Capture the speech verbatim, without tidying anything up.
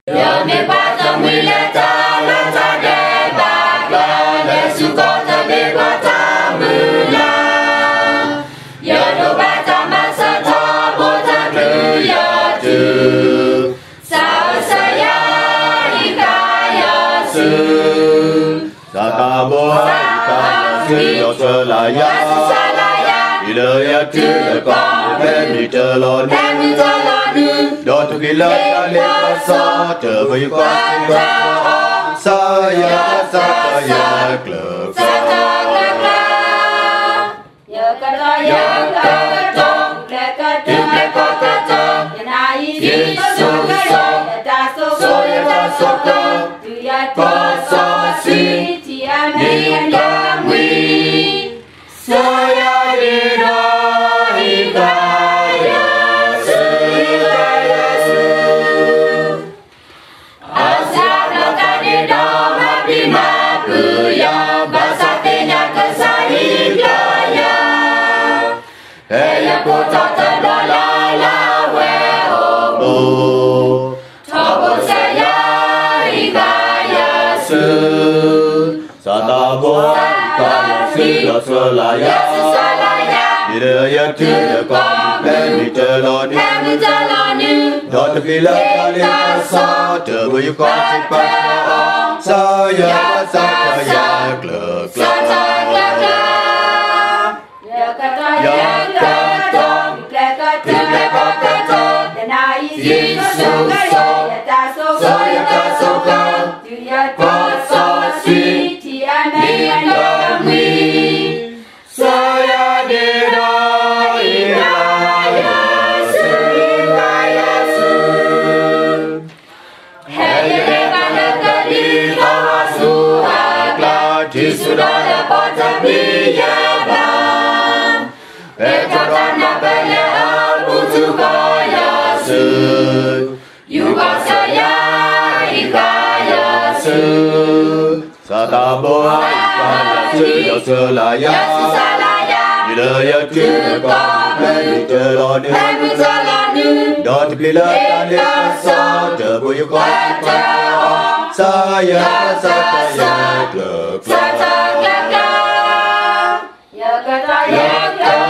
Yo me pata muleta la ta de bagla de su kota de pata mula. Yo no bata masa ta bota kuya tu. Sao saya ikaya su. Sata boa si yo selaya. Ila ya tu con bên đi chờ lo nu. Đó tu khi lỡ ta lên sa trở về qua sa ya sa ya club sa ta club ya ka ya ka tong le ka tu le ka ka tong na yi so so ta so so ya ta so ko tu ya ko so si ti a me ya mi sa ya de da i ka ya su ya ya su asa ka ka de da ma bi ma pu ya ba sa te nya ka sa i ka ya hey ya ko ta ta da la la we o ta bo sa ya i ka ya su sa ta bo ta si yo so la ya ila ya tu con bên đi chờ lo nu. Đó tu khi lỡ ta lên sa trở về qua sa ya sa ya club sa ta club ya ka ta ya ka tong le ka tu le ka ka tong na yi so so ya ta so so ya ta so ko tu ya ko so si ti a me ya mi sa ya de da i ya ya su ya ya su hey le ka le ka di ha su ha kla ti su da la pa ta bi ya ba e ta ta na ba ya bu tu ka ya su yu ka sa ya i ka ya su sa ta bo ta si yo so la ya ila ya tu con bên đi chờ lo nu. Đó tu khi lỡ ta lên sa trở về qua sa ya sa ya club sa ta club ya ka ta ya ka